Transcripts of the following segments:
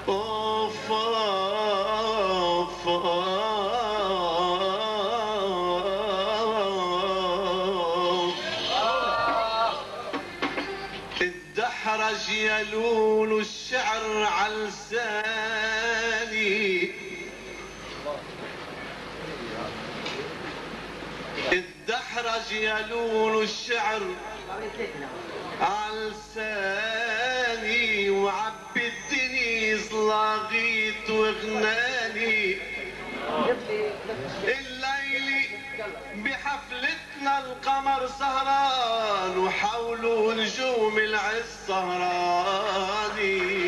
اوف اوف الدحرج يلول الشعر علساني، الدحرج يلول الشعر علساني، وعبدتني صلاغيت وغناني. الليل بحفلتنا القمر سهران، وحوله نجوم العز سهراني.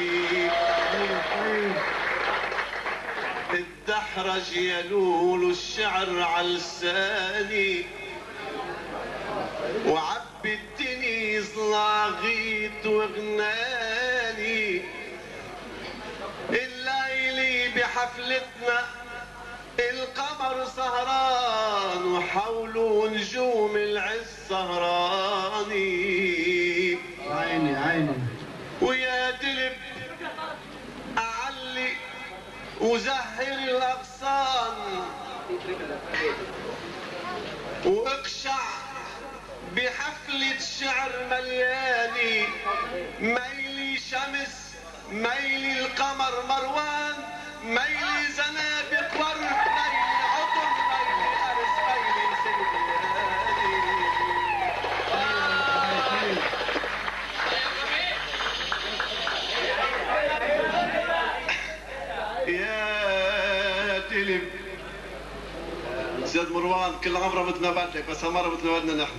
الدحرج يلول الشعر علساني، وعبدتني صلاغيت وغناني. الليل بحفلتنا القمر سهران، وحوله نجوم العز سهراني. عيني عيني ويا دلب أعلي وزهر الأغصان، واقشع بحفلة شعر ملياني. ميلي شمس ميلي القمر مروان، ميلي زنابق ورد، ميلي عطر، ميلي أرز، ميلي سندياني. يا تلب سيد مروان كل عمره متنبت لك، بس هالمره متنبتنا نحن.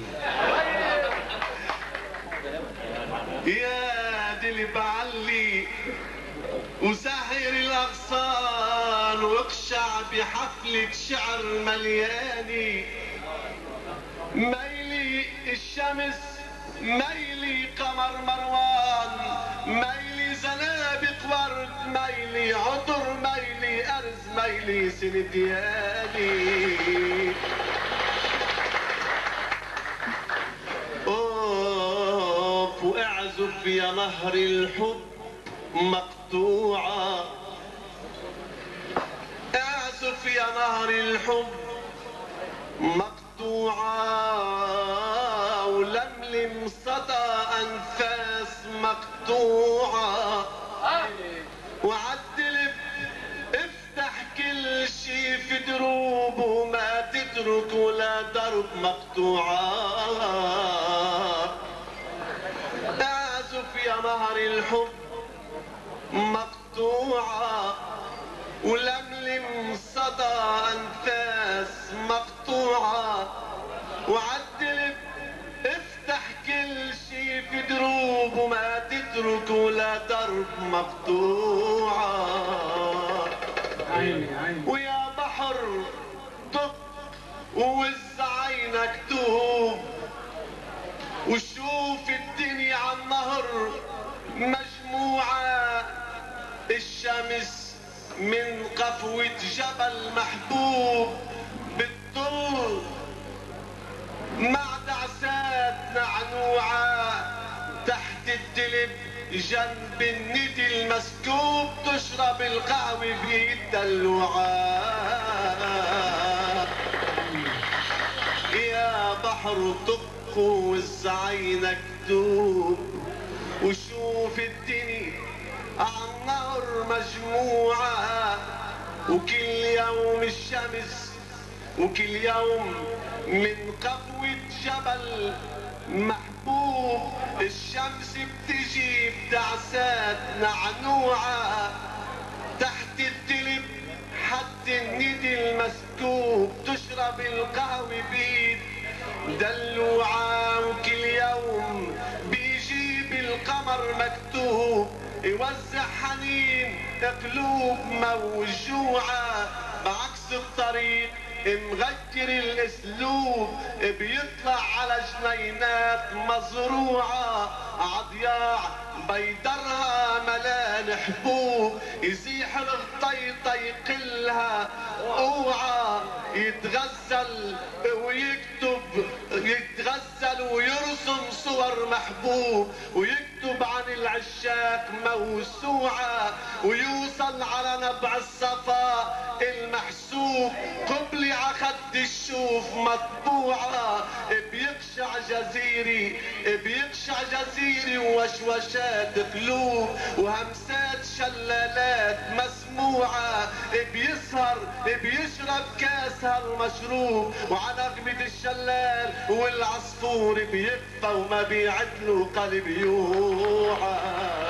يا دلب علي وسهر الاغصان، واقشع بحفلة شعر ملياني. ميلي الشمس ميلي قمر مروان، ميلي زنابق ورد، ميلي عطر، ميلي ارز، ميلي سندياني. اوف واعزف يا نهر الحب مقطوعة، اعزف يا نهر الحب مقطوعة، ولملم صدى أنفاس مقطوعة. وعالدلب افتح كل شي في دروبه، ما تترك ولا درب مقطوعة. اعزف يا نهر الحب مقطوعة، ولملم صدى أنفاس مقطوعة. وعالدلب افتح كل شي في دروب، وما تترك ولا درب مقطوعة. ويا بحر طب ووز عينك توب، وشوف الدنيا عالنهر مجموعة. الشمس من قفوة جبل محبوب بتطل مع دعسات نعنوعة. تحت الدلب جنب الندي المسكوب، تشرب القهوة بإيد دلوعة. يا بحر طق ووز عينك توب، وشوف الدنيا عالنهر مجموعة. وكل يوم الشمس وكل يوم من قفوة جبل محبوب، الشمس بتجي بدعسات نعنوعة. تحت الدلب حد الندي المسكوب، تشرب القهوة بيد دلوعة. وكل يوم بيجيب القمر مكتوب، يوزع حنين قلوب موجوعة. بعكس الطريق مغير الاسلوب، بيطلع على جنينات مزروعة. عضياع بيدرها ملان حبوب، يزيح الغطيطة يقلها اوعى. يتغزل ويكتب، يتغزل ويرسم صور محبوب، ويكتب يكتب عن العشاق موسوعة ويوصل على نبع الصفا المحسوب قبلي عخد الشوف مطبوعة بيقشع جزيري بيقشع جزيري ووشوشات قلوب وهمسات شلالات مسموعة بيسهر بيشرب كاسها المشروب وعلى نغمة الشلال والعصفور بيكفى وما بيعدلوا قلب يوعى.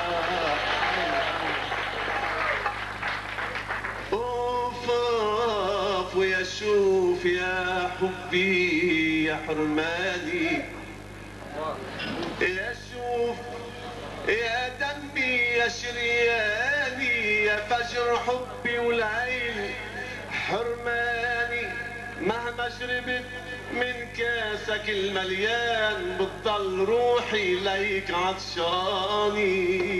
اوف اوف ويا شوف يا حبي يا حرماني يا شوف يا دمي يا شرياني يا فجر حبي والعين حرماني مهما شربت من كاسك المليان بتضل روحي ليك عطشاني.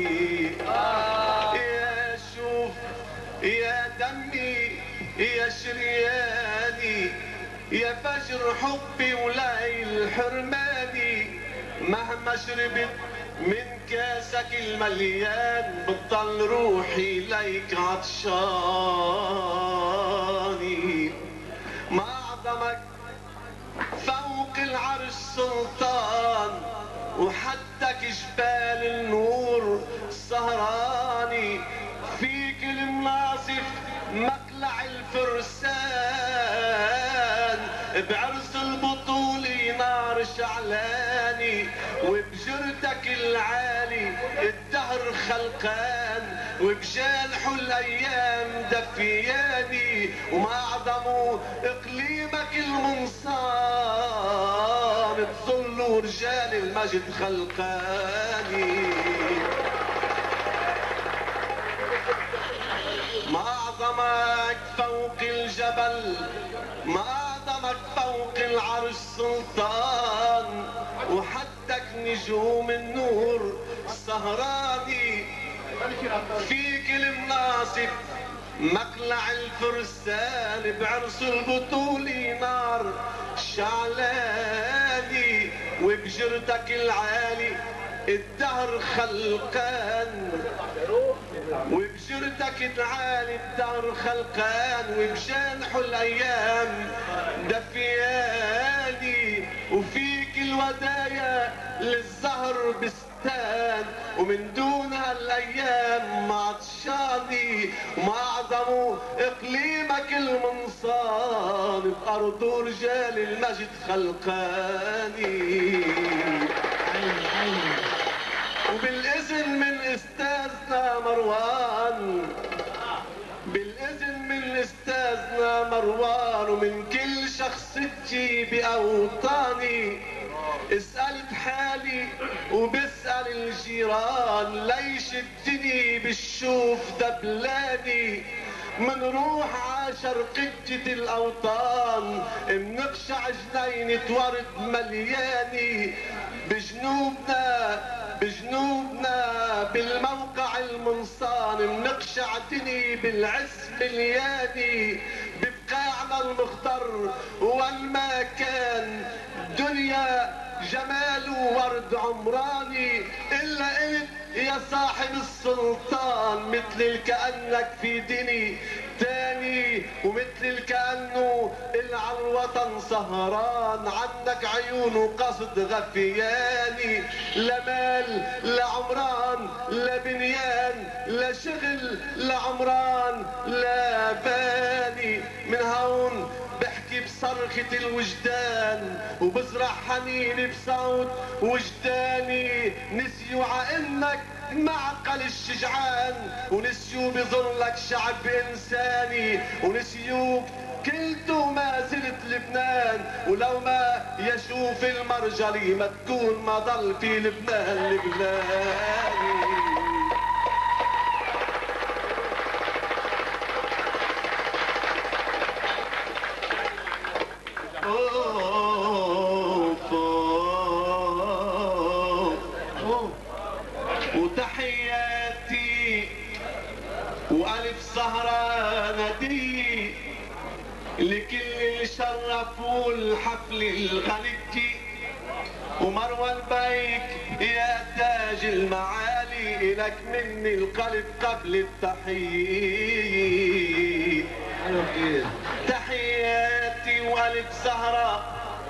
يا شوف يا دمي يا شرياني يا فجر حبي وليل حرماني مهما شربت من كاسك المليان بتضل روحي ليك عطشاني. ما أعظمك فوق العرش سلطان وحدك جبال النور سهراني فيك المناصف مقلع الفرسان بعرس البطولة نار شعلاني وبجرتك العالي الدهر خلقان وبجانحه الايام دفياني وما اعظموا اقليمك المنصان تظلوا رجال المجد خلقاني. ما اعظمك فوق الجبل ما اعظمك فوق العرش سلطان وحدك نجوم النور سهراني فيك المناصف مقلع الفرسان بعرس البطولة نار شعلاني وبجرتك العالي الدهر خلقان وبجرتك العالي الدهر خلقان وبجانحه الايام دفياني وفيك الودايا للزهر بستان ومن دونها الايام معطشاني وما اعظم اقليمك المنصان بارض رجال المجد خلقاني. وبالاذن من استاذنا مروان بالاذن من استاذنا مروان ومن كل شخص تجي باوطاني اسأل بحالي وبسأل الجيران ليش الدنيا بالشوف دبلاني منروح عشرقجة الاوطان منقشع جنينة ورد ملياني بجنوبنا بالموقع المنصان منقشع دني بالعز ملياني ببقاعنا المخضر والمكان دنيا جمال وورد عمراني الا انت يا صاحب السلطان مثل كأنك في دني تاني ومثل كأنه على الوطن سهران عنك عيون وقصد غفياني لا مال لا عمران لا بنيان لا شغل لا عمران لا باني من هون بحكي بصرخة الوجدان وبزرع حنيني بصوت وجداني نسيوا عقلك معقل الشجعان ونسيوا بظلك شعب انساني ونسيوك كلته ما زلت لبنان ولو ما يشوف المرجلي ما تكون ما ضل في لبنان لبناني. وتحياتي وألف سهرانتي لكل اللي شرفوا الحفل الغنكي ومروى البيك يا تاج تاج المعالي إلك مني القلب قبل التحية. تحياتي وألف زهرة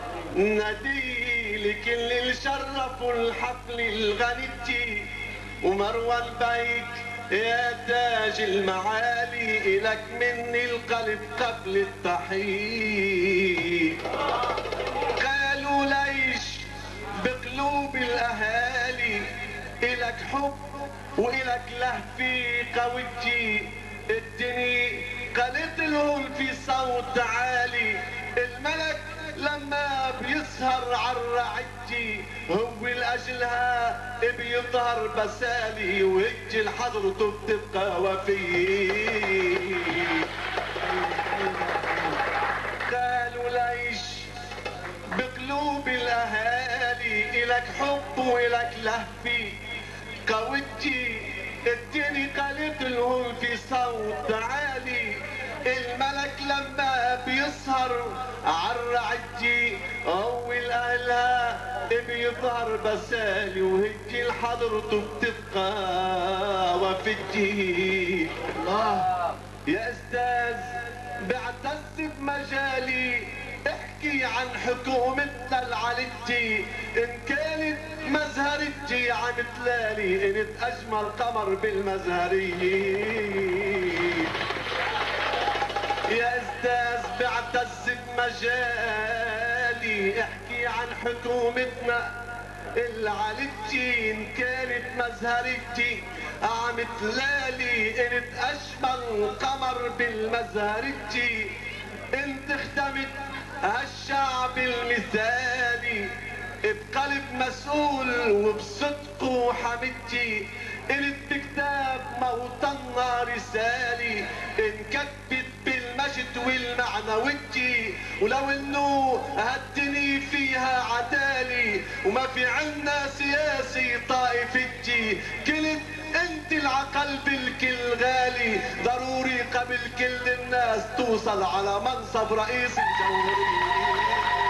ندي لكل اللي شرفوا الحفل الغنيتي، ومروى البيك يا تاج المعالي إلك مني القلب قبل التحية. قالوا ليش بقلوب الأهالي إلك حب وإلك لهفي قوتي، الدنيا قالت لهم في صوت عالي الملك لما بيسهر عالرعدتي هو لأجلها بيظهر بسالي، وهج حضرته بتبقى وفيه. قالوا ليش بقلوب الأهالي إلك حب وإلك لهفي قوتي، الدنيا قالت لهم في صوت عالي الملك لما بيسهر عالرعدي أول أهلها بيظهر بسالي، وهجي لحضرته بتبقى وفتي. الله يا أستاذ بعتز بمجالي احكي عن حكومتنا العلتي، ان كانت مزهرتي عم تلالي انت اجمل قمر بالمزهرية. يا استاذ بعتز بمجالي احكي عن حكومتنا العلتي، ان كانت مزهرتي عم تلالي انت اجمل قمر بالمزهرتي، انت اختمت هالشعب المثالي بقلب مسؤول وبصدق وحمدتي، قلت بكتاب موطننا رسالي انكتبت بالمجد والمعنويتي، ولو انه هالدنيا فيها عدالي وما في عنا سياسي طائفتي، كلت انت العقل بالكل غالي، ضروري قبل كل الناس توصل على منصب رئيس الجمهورية.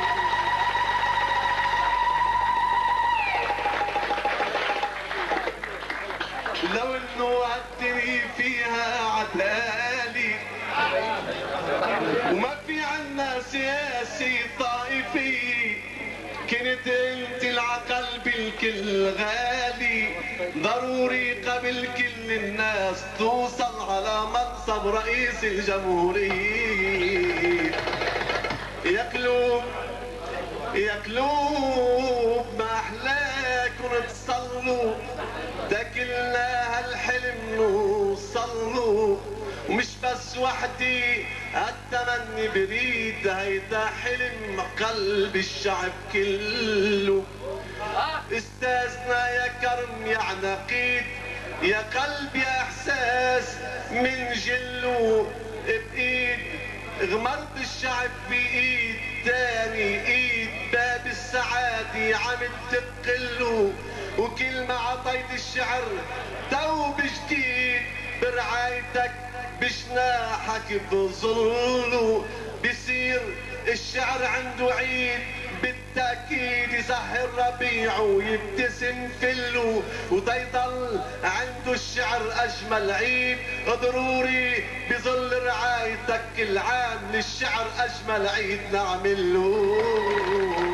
لو انه هالدنيا فيها عدالي وما في عنا سياسي طائفي، كنت انت العقل بالكل غالي، ضروري قبل كل الناس توصل على منصب رئيس الجمهورية. يا قلوب يا قلوب ما احلاكم تصلوا، تاكلنا هالحلم نوصلوا، ومش بس وحدي هالتمني بريد، هيدا حلم قلب الشعب كله. استاذنا يا كرم يا عناقيد يا قلب يا احساس من جلو، بايد غمرت الشعب بايد تاني ايد باب السعادة عم تقله، وكل ما عطيت الشعر توب جديد برعايتك بجناحك بظله، بصير الشعر عنده عيد بالتأكيد يسهر ربيعه ويبتسم فله، وتيضل عنده الشعر أجمل عيد، ضروري بظل رعايتك العام للشعر أجمل عيد نعمله.